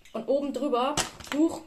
Und oben drüber, huch.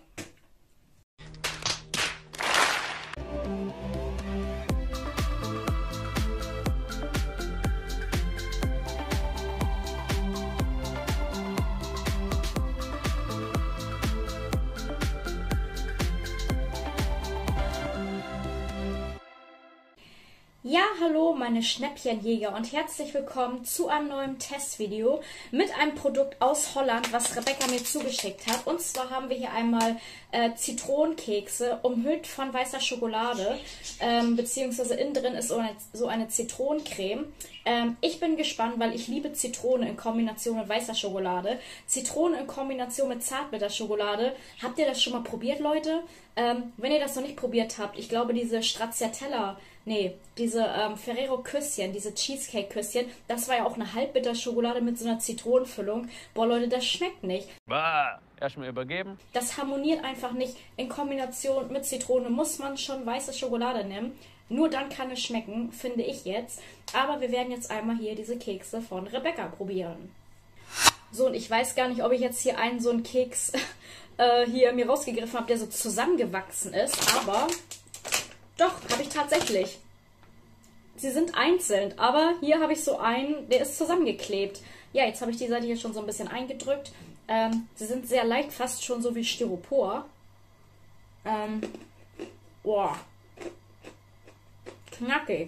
Ja, hallo meine Schnäppchenjäger und herzlich willkommen zu einem neuen Testvideo mit einem Produkt aus Holland, was Rebecca mir zugeschickt hat. Und zwar haben wir hier einmal Zitronenkekse, umhüllt von weißer Schokolade, beziehungsweise innen drin ist so eine Zitronencreme. Ich bin gespannt, weil ich liebe Zitrone in Kombination mit weißer Schokolade. Zitrone in Kombination mit Zartbitterschokolade. Habt ihr das schon mal probiert, Leute? Wenn ihr das noch nicht probiert habt, ich glaube diese Stracciatella, diese Ferrero-Küsschen, diese Cheesecake-Küsschen, das war ja auch eine Halbbitterschokolade mit so einer Zitronenfüllung. Boah, Leute, das schmeckt nicht. Bah, erstmal übergeben. Das harmoniert einfach nicht. In Kombination mit Zitrone muss man schon weiße Schokolade nehmen. Nur dann kann es schmecken, finde ich jetzt. Aber wir werden jetzt einmal hier diese Kekse von Rebecca probieren. So, und ich weiß gar nicht, ob ich jetzt hier so einen Keks hier mir rausgegriffen habe, der so zusammengewachsen ist. Aber doch, habe ich tatsächlich. Sie sind einzeln, aber hier habe ich so einen, der ist zusammengeklebt. Ja, jetzt habe ich die Seite hier schon so ein bisschen eingedrückt. Sie sind sehr leicht, fast schon so wie Styropor. Boah. Knackig.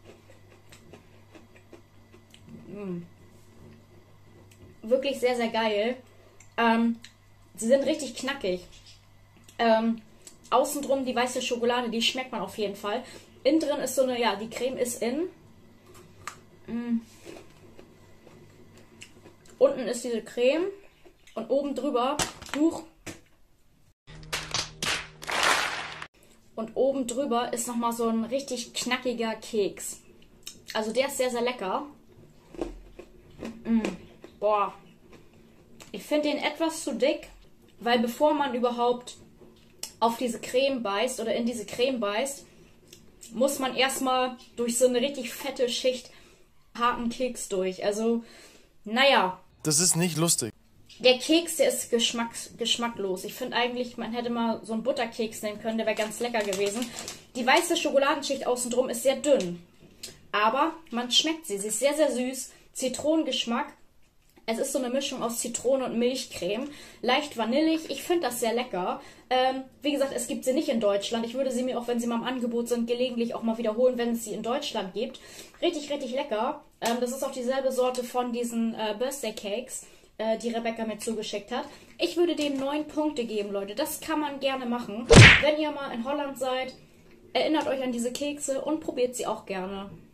Wirklich sehr, sehr geil. Sie sind richtig knackig. Außen drum die weiße Schokolade, die schmeckt man auf jeden Fall. Innen drin ist so eine, ja, die Creme ist innen. Unten ist diese Creme und oben drüber, und oben drüber ist nochmal so ein richtig knackiger Keks. Also der ist sehr, sehr lecker. Boah. Ich finde den etwas zu dick, weil bevor man überhaupt auf diese Creme beißt oder in diese Creme beißt, muss man erstmal durch so eine richtig fette Schicht harten Keks durch. Also, naja. Das ist nicht lustig. Der Keks, der ist geschmacklos. Ich finde eigentlich, man hätte mal so einen Butterkeks nehmen können, der wäre ganz lecker gewesen. Die weiße Schokoladenschicht außen drum ist sehr dünn. Aber man schmeckt sie. Sie ist sehr, sehr süß. Zitronengeschmack. Es ist so eine Mischung aus Zitrone und Milchcreme. Leicht vanillig. Ich finde das sehr lecker. Wie gesagt, es gibt sie nicht in Deutschland. Ich würde sie mir, auch wenn sie mal im Angebot sind, gelegentlich auch mal wiederholen, wenn es sie in Deutschland gibt. Richtig, richtig lecker. Das ist auch dieselbe Sorte von diesen Birthday Cakes, die Rebecca mir zugeschickt hat. Ich würde dem 9 Punkte geben, Leute. Das kann man gerne machen. Wenn ihr mal in Holland seid, erinnert euch an diese Kekse und probiert sie auch gerne.